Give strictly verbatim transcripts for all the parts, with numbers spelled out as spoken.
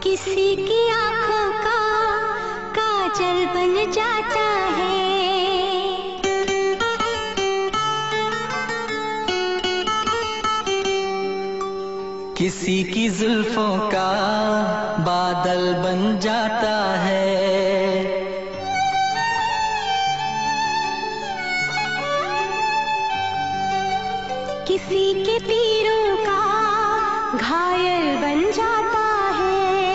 किसी की आंखों का काजल बन जाता है, किसी की जुल्फों का बादल बन जाता है, किसी के तीरों का घायल बन जाता है,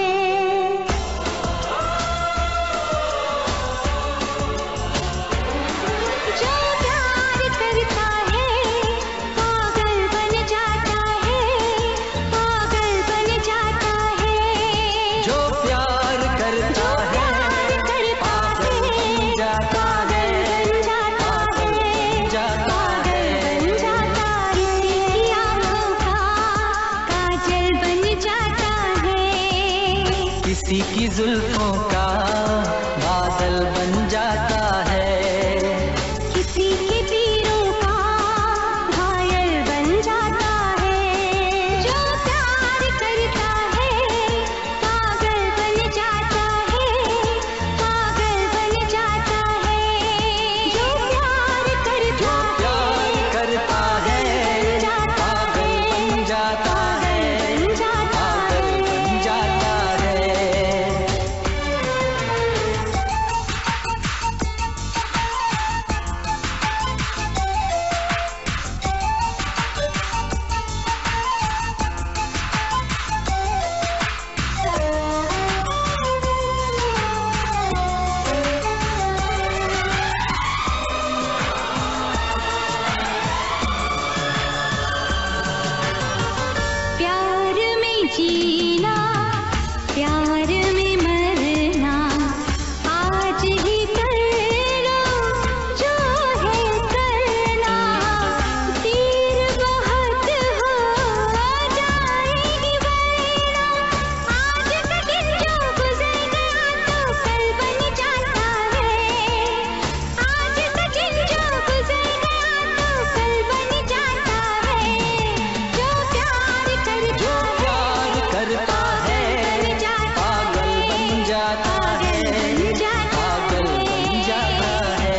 जो प्यार करता है पागल बन जाता है, पागल बन जाता है, जो प्यार करता है पागल बन जाता है, पागल बन जाता है, बन जाता है, किसी आंखों का काजल बन जाता है, किसी की जुल्फों का बादल बन जाता है, किसी के तीरों का घायल बन जाता है, जो प्यार करता है पागल बन जाता है, पागल बन जाता है, जो प्यार करता जो प्यार करता है पागल बन जाता है, बन जाता पागल बन जाता है। प्यार में जीना, प्यार में मरना, आज ही कर लो जो है करना, तीर बहुत हो जाएगी वरना, आज का दिन जो गुजर गया तो कल बन जाता है, आज का दिन जो गुजर गया तो कल बन जाता है, जो प्यार करता जो प्यार करता है पागल बन जाता है, पागल बन जाता है।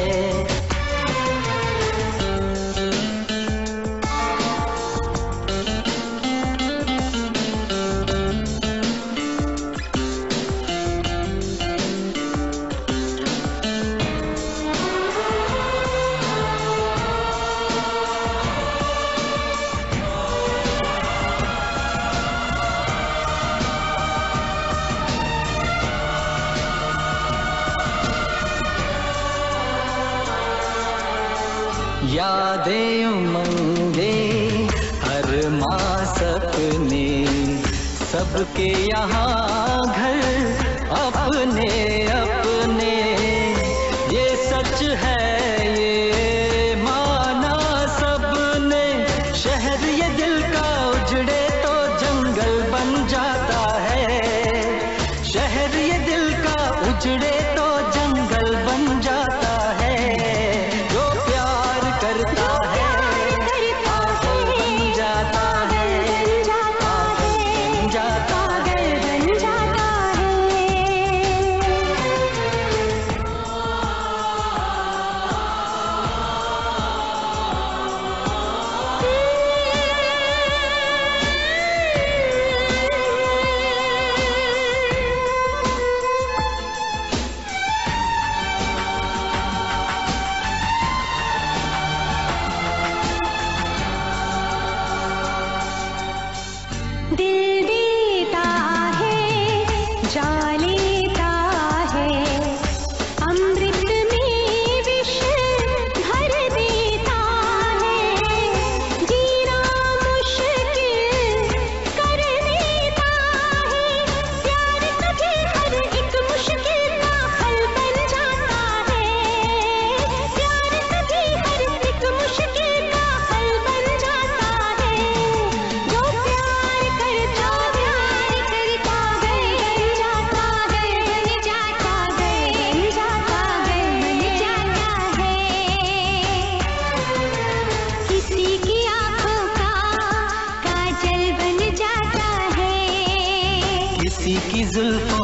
यादें उमंगे हर माह सपने, सबके यहाँ घर अपने अपने, ये सच है ये माना सबने, शहर ये दिल का उजड़े तो जंगल बन जाता है, शहर ये दिल का उजड़े तो जंगल बन जाता है, जो प्यार करता है पागल बन जाता है, पागल बन जाता है। बन जाता है। जुल्फों